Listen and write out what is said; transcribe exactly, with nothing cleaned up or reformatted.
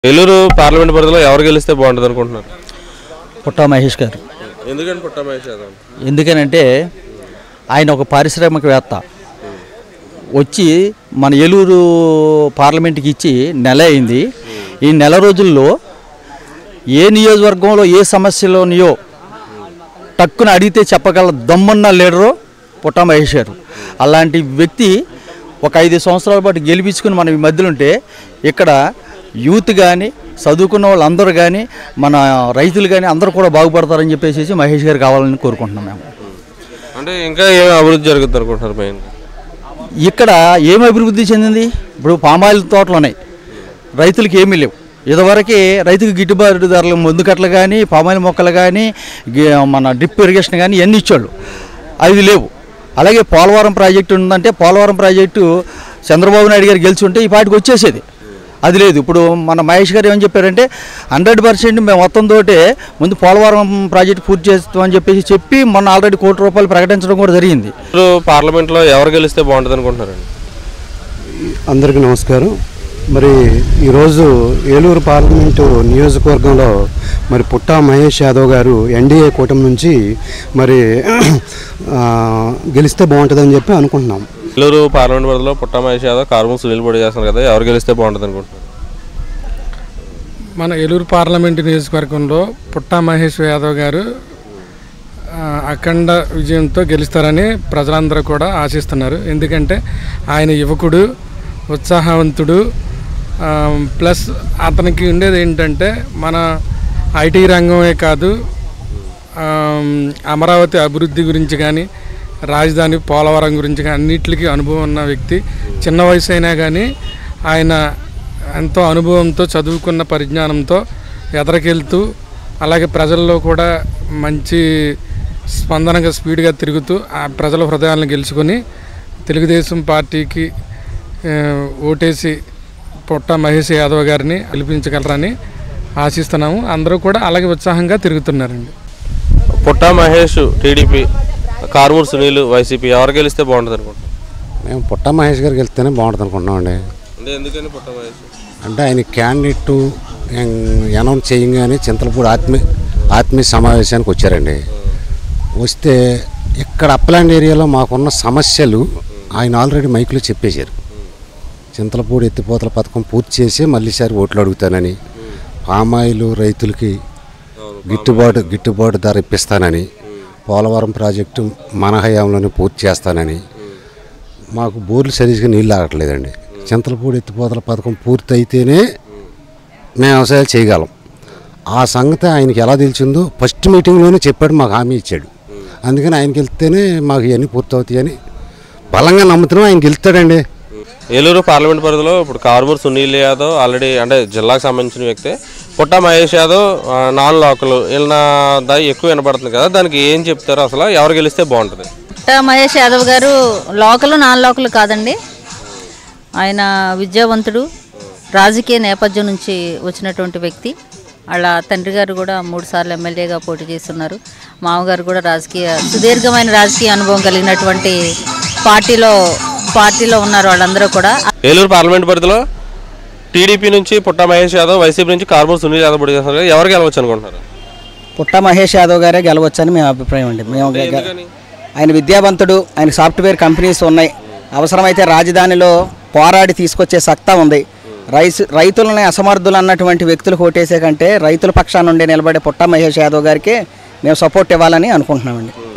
Eluru parliament పరిధిలో ఎవరు గెలిస్తే బాగుంటుంది అనుకుంటున్నారు? పుట్టా మహేష్ గారు. ఎందుకని పుట్టా మహేష్ యాదవ్? ఎందుకనంటే ఆయన ఒక పారిశ్రామికవేత్త వచ్చి మన ఏలూరు పార్లమెంట్కి ఇచ్చి నెల అయింది. ఈ నెల రోజుల్లో ఏ నియోజకవర్గంలో ఏ సమస్యలు ఉన్నాయో టక్కున అడిగితే చెప్పగల దమ్మున్న లీడరు పుట్టా మహేష్ గారు. అలాంటి వ్యక్తి ఒక ఐదు సంవత్సరాల పాటు గెలిపించుకుని మనం ఈ మధ్యలో ఉంటే ఇక్కడ యూత్ కానీ చదువుకున్న వాళ్ళందరూ కానీ మన రైతులు కానీ అందరూ కూడా బాగుపడతారని చెప్పేసి మహేష్ గారు కావాలని కోరుకుంటున్నాం మేము. అంటే ఇంకా ఏమి అభివృద్ధి జరుగుతుంది అనుకుంటున్నారు? మెయిన్గా ఇక్కడ ఏమి అభివృద్ధి చెందింది? ఇప్పుడు పామాయిల్ తోటలు ఉన్నాయి, రైతులకి ఏమీ లేవు. ఇదివరకు రైతుకి గిట్టుబాటు ధరలు మందు కట్టలు కానీ పామాయిల్ మొక్కలు కానీ మన డ్రిప్ ఇరిగేషన్ కానీ ఇవన్నీ ఇచ్చాళ్ళు, అవి లేవు. అలాగే పోలవరం ప్రాజెక్టు ఉందంటే పోలవరం ప్రాజెక్టు చంద్రబాబు నాయుడు గారు గెలిచి ఉంటే ఈ పాటికి వచ్చేసేది, అది లేదు. ఇప్పుడు మన మహేష్ గారు ఏమని చెప్పారంటే హండ్రెడ్ పర్సెంట్ మేము మొత్తంతో ముందు పోలవరం ప్రాజెక్టు పూర్తి చేస్తామని చెప్పేసి చెప్పి మొన్న ఆల్రెడీ కోటి రూపాయలు ప్రకటించడం కూడా జరిగింది. ఇప్పుడు పార్లమెంట్లో ఎవరు గెలిస్తే బాగుంటుంది అనుకుంటున్నారండి? అందరికీ నమస్కారం. మరి ఈరోజు ఏలూరు పార్లమెంటు నియోజకవర్గంలో మరి పుట్టా మహేష్ యాదవ్ గారు ఎన్డీఏ కూటమి నుంచి మరి గెలిస్తే బాగుంటుందని చెప్పి అనుకుంటున్నాం. ఏలూరు పార్లమెంట్ పరిధిలో పుట్టా మహేష్ యాదవ్ కారుమూరి సునీల్ పోటీ చేస్తున్నారు కదా, ఎవరు గెలిస్తే బాగుంటుంది అనుకుంటున్నారు? మన ఏలూరు పార్లమెంటు నియోజకవర్గంలో పుట్టా మహేష్ యాదవ్ గారు అఖండ విజయంతో గెలుస్తారని ప్రజలందరూ కూడా ఆశిస్తున్నారు. ఎందుకంటే ఆయన యువకుడు, ఉత్సాహవంతుడు, ప్లస్ అతనికి ఉండేది ఏంటంటే మన ఐటీ రంగమే కాదు, అమరావతి అభివృద్ధి గురించి కానీ రాజధాని పోలవరం గురించి కానీ అన్నిటికీ అనుభవం ఉన్న వ్యక్తి. చిన్న వయసు అయినా కానీ ఆయన ఎంతో అనుభవంతో చదువుకున్న పరిజ్ఞానంతో ఎదరికెళ్తూ అలాగే ప్రజల్లో కూడా మంచి స్పందనగా స్పీడ్గా తిరుగుతూ ఆ ప్రజల హృదయాలను గెలుచుకొని తెలుగుదేశం పార్టీకి ఓటేసి పుట్టా మహేష్ యాదవ్ గారిని గెలిపించగలరని ఆశిస్తున్నాము. అందరూ కూడా అలాగే ఉత్సాహంగా తిరుగుతున్నారండి. పుట్టా మహేష్ టీడీపీ, కారుమూరి సునీల్ వైసీపీ, ఎవరు గెలిస్తే బాగుంటుంది అనుకుంటున్నాం? మేము పుట్టా మహేష్ గారు గెలిస్తేనే బాగుంటుంది అనుకుంటున్నామండి. అంటే ఎందుకని పుట్టా మహేష్? అంటే ఆయన క్యాండిడేట్ అనౌన్స్ చేయగానే చింతలపూడి ఆత్మీయ ఆత్మీయ సమావేశానికి వచ్చారండి. వస్తే ఇక్కడ అప్లాండ్ ఏరియాలో మాకున్న సమస్యలు ఆయన ఆల్రెడీ మైకులో చెప్పేశారు. చింతలపూడి ఎత్తిపోతల పథకం పూర్తి చేసి మళ్ళీసారి ఓట్లు అడుగుతానని, పామాయిలు రైతులకి గిట్టుబాటు గిట్టుబాటు ధర ఇప్పిస్తానని, పోలవరం ప్రాజెక్టు మన హయాంలోనే పూర్తి చేస్తానని, మాకు బోర్లు సరిగ్గా నీళ్ళు ఆగట్లేదండి. చింతలపూడి ఎత్తిపోతల పథకం పూర్తి అయితేనే మేము వ్యవసాయాలు చేయగలం. ఆ సంగతి ఆయనకి ఎలా తెలిసిందో ఫస్ట్ మీటింగ్లోనే చెప్పాడు, మాకు హామీ ఇచ్చాడు. అందుకని ఆయనకి వెళ్తేనే మాకు ఇవన్నీ పూర్తవుతాయని బలంగా నమ్ముతున్నాం. ఆయన గెలుస్తాడండి. ఏలూరు పార్లమెంట్ పరిధిలో ఇప్పుడు కారుమూరి సునీల్ యాదవ్ ఆల్రెడీ అంటే జిల్లాకు సంబంధించిన వ్యక్తే. పుట్టా మహేష్ యాదవ్ నాన్ లోకల్ వీళ్ళ దాయి ఎక్కువ వినపడుతుంది కదా, దానికి ఏం చెప్తారు? అసలు ఎవరు గెలిస్తే బాగుంటుంది? పుట్టా మహేష్ యాదవ్ గారు లోకల్ నాన్ లోకల్ కాదండి, ఆయన విద్యావంతుడు, రాజకీయ నేపథ్యం నుంచి వచ్చినటువంటి వ్యక్తి. వాళ్ళ తండ్రి గారు కూడా మూడు సార్లు ఎమ్మెల్యేగా పోటీ చేస్తున్నారు. మామగారు కూడా రాజకీయ సుదీర్ఘమైన రాజకీయ అనుభవం కలిగినటువంటి పార్టీలో పార్టీలో ఉన్నారు వాళ్ళందరూ కూడా. ఏలూరు పార్లమెంట్ పరిధిలో టీడీపీ నుంచి పుట్టా మహేష్ యాదవ్, వైసీపీ నుంచి కారుమూరి సునీల్ యాదవ్ పోటీ చేస్తున్నారు. ఎవరు గెలవచ్చు అనుకుంటున్నారు? పుట్టా మహేష్ యాదవ్ గారే గెలవచ్చని మేము అభిప్రాయం అండి. మేము ఆయన విద్యావంతుడు, ఆయన సాఫ్ట్వేర్ కంపెనీస్ ఉన్నాయి, అవసరమైతే రాజధానిలో పోరాడి తీసుకొచ్చే సత్తా ఉంది. రైతు రైతులని అసమర్థులు అన్నటువంటి వ్యక్తులకు ఓటేసే కంటే రైతుల పక్షాన నుండి నిలబడే పుట్టా మహేష్ యాదవ్ గారికి మేము సపోర్ట్ ఇవ్వాలని అనుకుంటున్నామండి.